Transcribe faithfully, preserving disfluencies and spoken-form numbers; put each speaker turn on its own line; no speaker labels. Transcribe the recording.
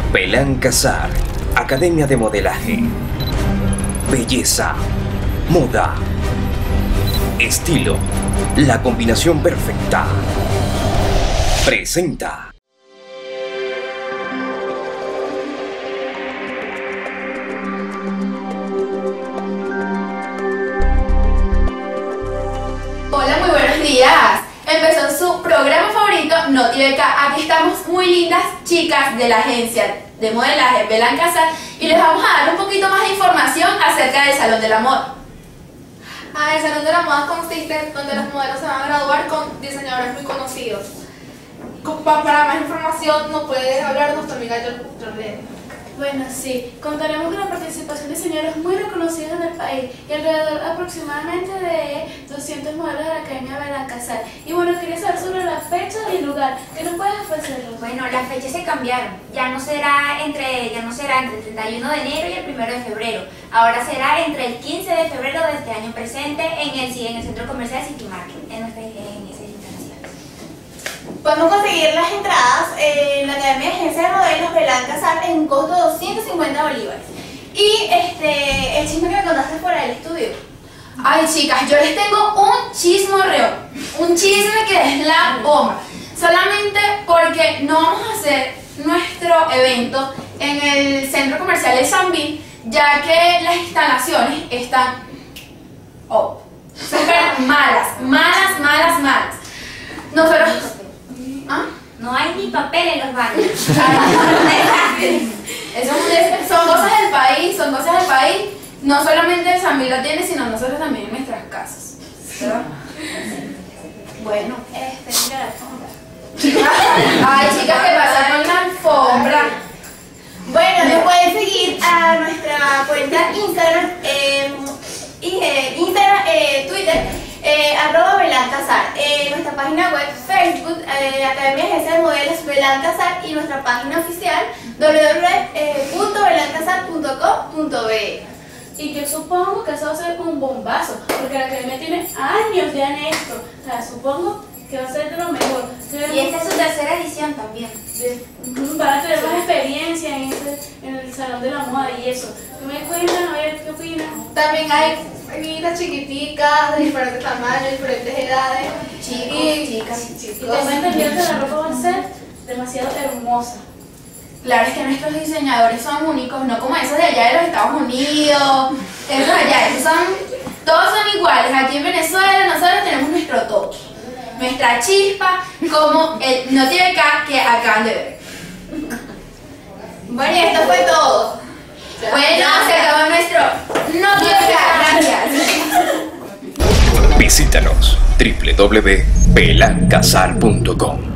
Belán Casar, Academia de Modelaje. Belleza, moda, estilo, la combinación perfecta. Presenta.
Hola, muy buenos días. Empezó su programa favorito, Noti Beca. Aquí estamos muy lindas chicas de la agencia de modelaje Belán Casar y les vamos a dar un poquito más de información acerca del Salón de la Moda.
Ah, el Salón de la Moda consiste donde los modelos se van a graduar con diseñadores muy conocidos. Con- pa- Para más información nos puede hablar nuestra amiga Jorlene.
Bueno, sí, contaremos con la participación de señores muy reconocidos en el país y alrededor aproximadamente de doscientos modelos de la Academia Belán Casar. Y bueno, quería saber sobre la fecha y el lugar. ¿Qué nos puedes ofrecer?
Bueno, las fechas se cambiaron. Ya no será entre, ya no será entre el treinta y uno de enero y el primero de febrero. Ahora será entre el quince de febrero de este año presente en el, en el Centro Comercial City Market, en nuestra en esa internacional.
Podemos conseguir las entradas en la Academia de Agencia de Modelos Belán Casar en un costo de doscientos cincuenta bolívares. Y este, el chisme que me contaste fuera del estudio.
Ay, chicas, yo les tengo un chismorreo, un chisme que es la bomba. Solamente porque no vamos a hacer nuestro evento en el Centro Comercial de Sambil, ya que las instalaciones están oh, súper malas, malas, malas, malas. Nosotros... ¿Ah?
No hay ni papel en los baños.
Eso es un des- son cosas del país, son cosas del país. No solamente el Sambil la tiene, sino nosotros también en nuestras casas. ¿Verdad? Bueno.
Este, mira la alfombra.
Ay, chicas, ¿qué pasa con la alfombra?
Bueno, nos pueden seguir a nuestra cuenta Instagram, eh, y, eh, Instagram, eh, Twitter, eh, arroba Belán Casar, eh, nuestra página web Facebook, eh, Academia de Agencia de Modelos Belán Casar y nuestra página oficial w w w punto belán casar punto com punto be.
Y yo supongo que eso va a ser un bombazo, porque la Academia tiene años ya en esto. O sea, supongo que va a ser de lo mejor.
Y esta es su tercera edición también.
Ujú, van a tener más experiencia en, ese, en el Salón de la Moda y eso. ¿Qué me cuentan? A ver, ¿qué opinan?
También hay pequeñitas chiquiticas de diferentes tamaños, diferentes edades.
Chicos,
Y-
chicas,
Y
chicos.
tengo entendido que la ropa va a ser demasiado hermosa.
Claro, es que nuestros diseñadores son únicos, no como esos de allá de los Estados Unidos, esos de allá, esos son, todos son iguales. Aquí en Venezuela nosotros tenemos nuestro toque, nuestra chispa, como el Noti Beca que acaban de ver.
Bueno, y esto fue todo.
Bueno, se acabó nuestro Noti Beca, gracias.
Visítanos w w w punto belán casar punto com.